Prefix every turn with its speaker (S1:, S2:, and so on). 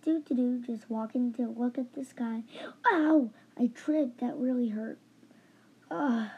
S1: do, just walking to look at the sky. Ow! I tripped. That really hurt. Ugh.